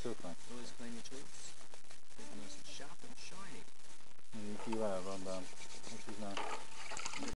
tool clean. Always clean your tools. Keep them nice and sharp and shiny. You keep that, Rondon. What's his name?